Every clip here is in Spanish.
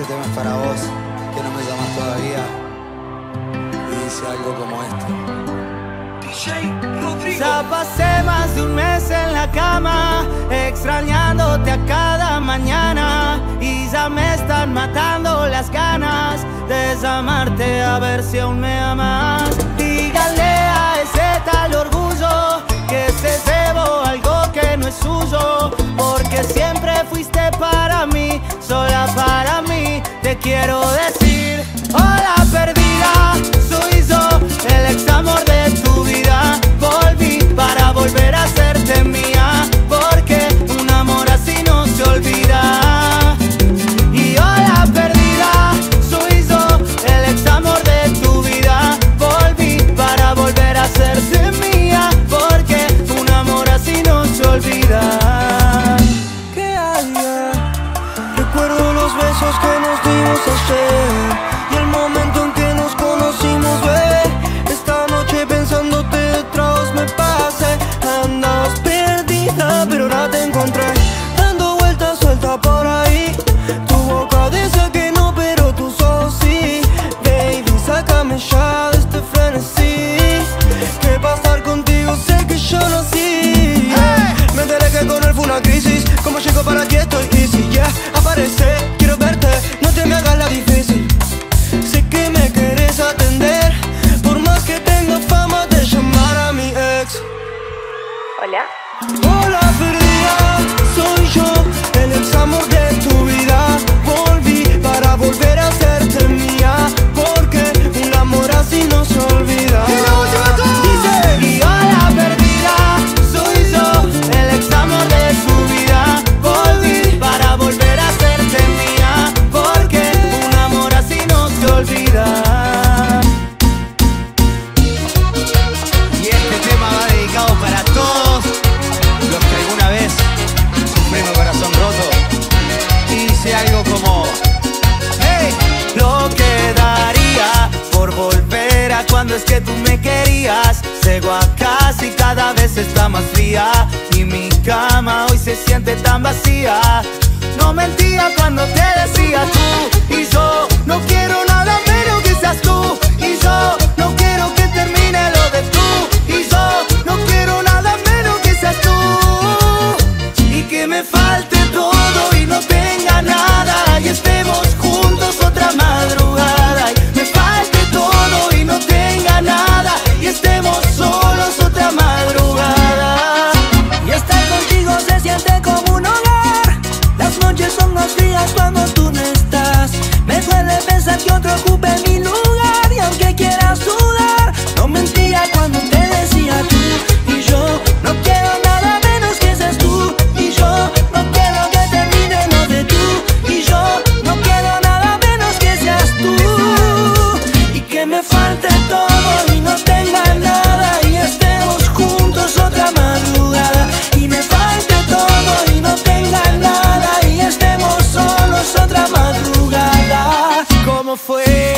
tema es para vos, que no me llamas todavía. Y dice algo como esto. DJ Rodrigo. Ya pasé más de un mes en la cama, extrañándote a cada mañana, y ya me están matando las ganas de llamarte a ver si aún me amas. Dígale a ese tal orgullo que se llevó algo que no es suyo, porque siempre fuiste para mí, sola para mí. Te quiero decir, hola perdida, soy yo, el ex amor de tu vida. Volví para volver a hacerte mía, porque un amor así no se olvida. Y hola perdida, soy yo, el ex amor de tu vida. Volví para volver a hacerte mía, porque un amor así no se olvida. ¿Qué hay? Recuerdo los besos que nos dimos ayer y el momento en que nos conocimos, bebé. Esta noche pensándote detrás me pasé. Andabas perdida, pero ahora te encontré, dando vueltas suelta por ahí. Tu boca dice que no, pero tus ojos sí. Baby, sácame ya de este frenesí, que pa' estar contigo sé que yo nací. Me enteré que con él fue una crisis. Como llego para ti estoy easy, yeah. Aparece, quiero verte, no te me hagas la difícil. Sé que me querés atender, por más que tenga fama de llamar a mi ex. Hola. Hola perdida, soy yo, el ex amor de tu vida. Volví para volver a hacerte mía, porque un amor así no se olvida. Dice, y hola perdida, soy yo, el ex amor de tu vida. Volví para volver a hacerte mía, porque un amor así no se olvida. Y este tema va dedicado para todos los que alguna vez sufrimos corazón roto. Y dice algo como: Hey, lo que daría por volver a cuando es que tú me querías. Llego a casa y cada vez está más fría, y mi cama hoy se siente tan vacía. No mentía cuando te decía tú y yo. No quiero nada menos que seas tú y yo. No quiero que termine lo de tú y yo. No quiero nada menos que seas tú, y que me falte todo y no tenga nada, y estemos juntos otra madrugada. Y me falte todo y no tenga nada, y estemos solos otra madrugada. Y estar contigo se siente como un hogar. Las noches son más frías cuando tú no estás. Me duele pensar que otro ocupe mi lugar, y aunque quieras dudar, no mentía cuando te decía tú y yo. No quiero nada menos que seas tú y yo. No quiero que termine lo de tú y yo. No quiero nada menos que seas tú, y que me falte todo y no tenga nada, y estemos juntos otra madrugada. Y me falte todo y no tenga nada, y estemos solos otra madrugada. ¿Cómo fue?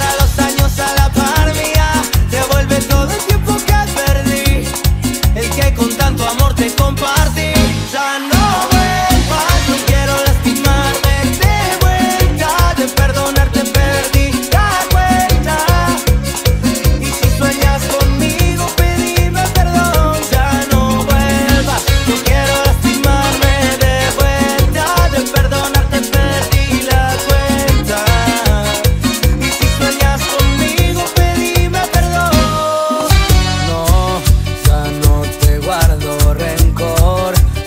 para los años a la par mía. Devuelve todo el tiempo que perdí, el que con tanto amor te compartí. Ya no vuelvas, no quiero lastimarme de vuelta. De perdonarte perdí la cuenta. Y si sueñas conmigo, pedime perdón. Ya no vuelvas, no quiero lastimarme de vuelta. De perdonarte perdí la cuenta. Y si sueñas conmigo, pedime perdón. No, ya no te guardo rencor.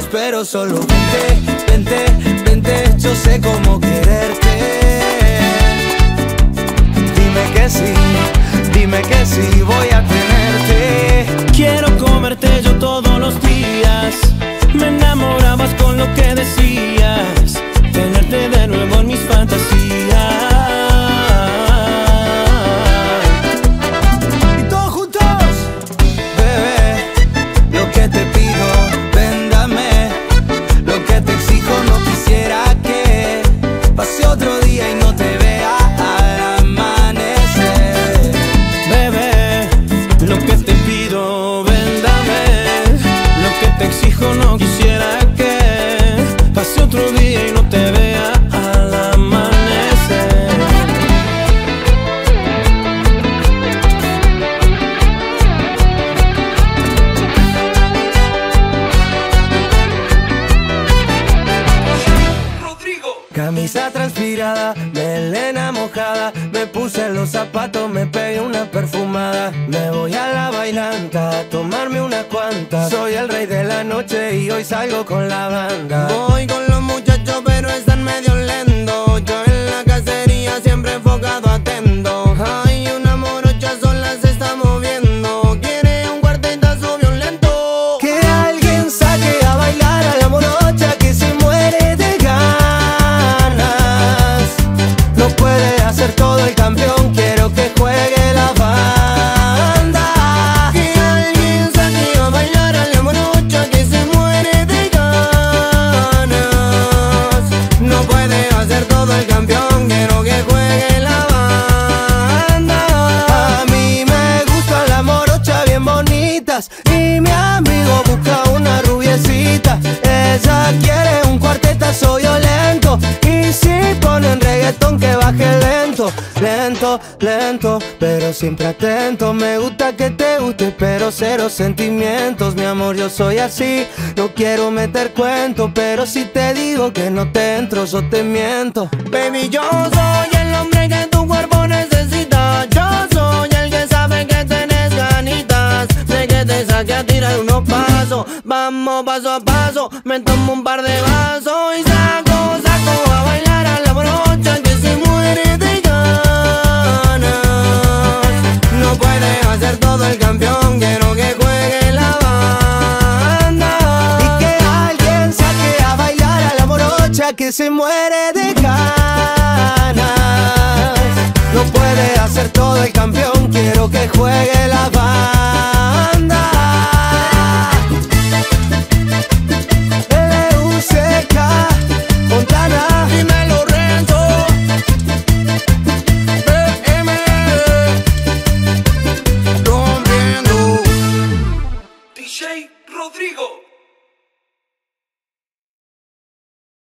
pero solo vente, vente, vente. Yo sé cómo quererte. Dime que sí, voy a tenerte. Quiero comerte yo todos los días. Me enamorabas con lo que decías. Tenerte de nuevo en mis fantasías. Y todos juntos. Bebé, lo que te pido, ven, dame. Lo que te exijo, no quisiera que pase otro día y no te vea al amanecer. Bebé, lo que te pido, ven, dame. Lo que te exijo, no quisiera que pase otro día y no te vea al amanecer. Camisa transpirada, melena mojada. Me puse los zapatos, me pegué una perfumada. Me voy a la bailanta a tomarme unas cuantas. Soy el rey de la noche y hoy salgo con la banda. Voy con los muchachos pero están medio lentos. Yo en la cacería siempre enfocado atento. Hay una morocha sola se está moviendo. Quiere un cuartetazo violento. Que alguien saque a bailar a la morocha que se muere de ganas. No puede hacer todo el campeón, quiero que juegue la banda. Que alguien saque a bailar a la morocha que se muere de ganas. No puede hacer todo el campeón, quiero que juegue la banda. A mí me gustan las morochas bien bonitas y mi amigo busca una rubiecita. Ella quiere un cuartetazo violento y si ponen reggaetón que baje lento, lento, lento, pero siempre atento. Me gusta que te guste, pero cero sentimientos. Mi amor, yo soy así, no quiero meter cuento, pero si te digo que no te entro, yo te miento. Baby, yo soy el hombre que tu cuerpo necesita. Yo soy el que sabe que tenés ganitas. Sé que te saque a tirar unos pasos. Vamos paso a paso, me tomo un par de vasos y saco a bailar a la morocha que se muere de ganas. No puede hacer todo el campeón, quiero que juegue la banda. Y que alguien saque a bailar a la morocha que se muere de ganas. No puede hacer todo el